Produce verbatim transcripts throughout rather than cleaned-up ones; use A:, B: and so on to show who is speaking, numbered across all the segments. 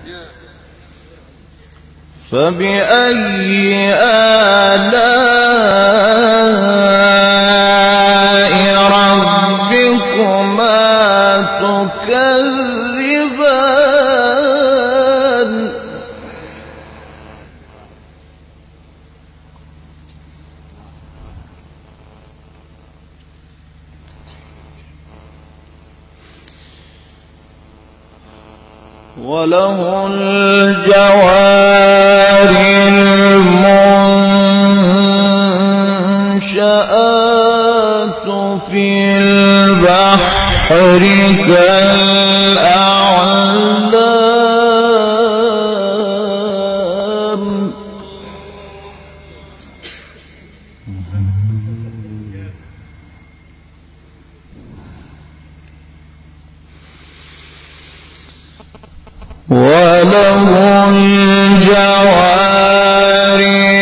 A: فبأي آلاء ربكما تكذبان وله الجوار المنشآت في البحر كالأعلام وله الجوار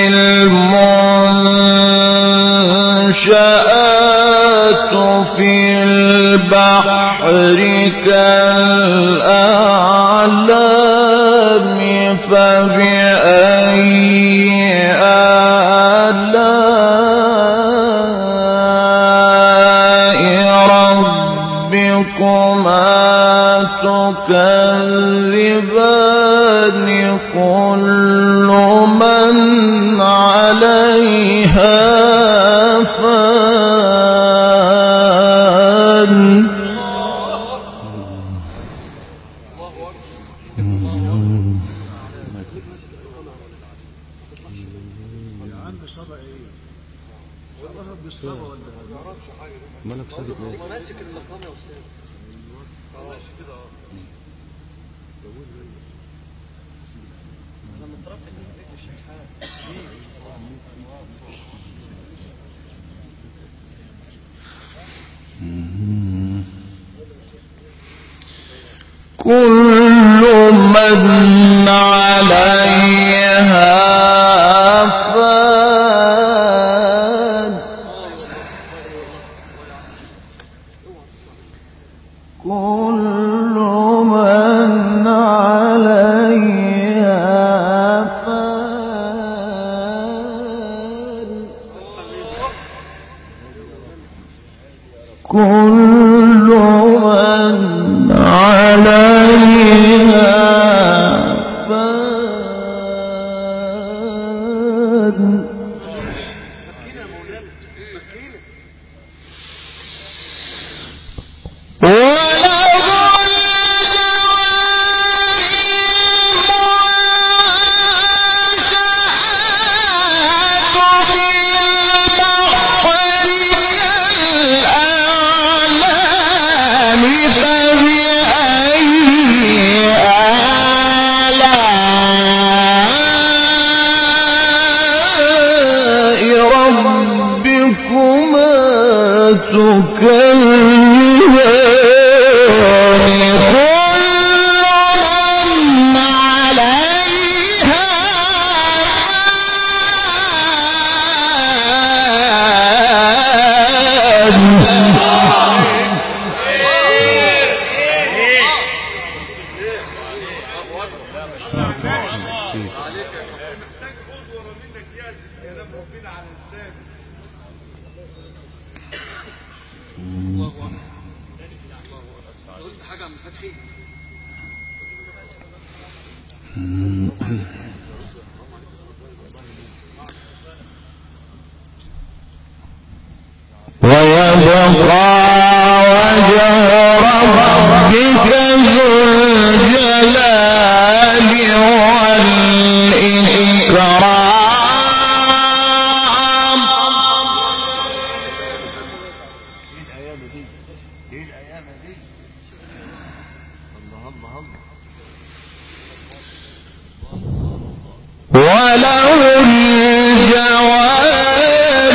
A: المنشآت في البحر كالأعلام فبأي آلاء ربكما تكذبان كل من عليها فان
B: مالك ساكت ليه؟
C: ماسك المقام يا استاذ. ماشي كده. اه انا متربي من بيت الشحات.
A: كل من عليها فان كل من عليها فان كل من عليها فان ويبقى وجه ربك ذو الجلال والإكرام. وله الجوار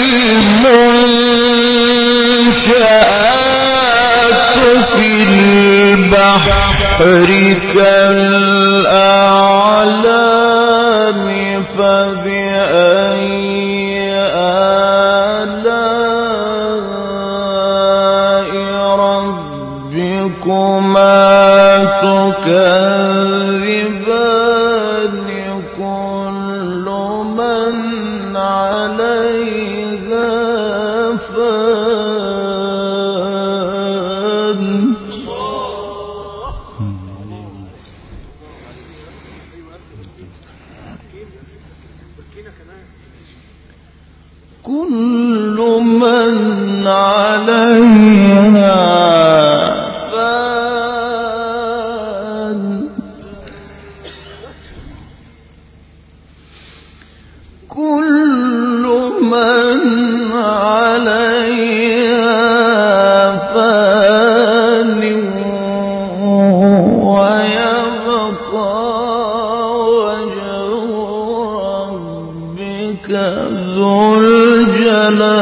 A: المنشآت في البحر كالأعلام فبأي آلاء ربكما تكذبان كل من عليها فان كل من عليها فان ويبقى وجه ربك ذو الجلال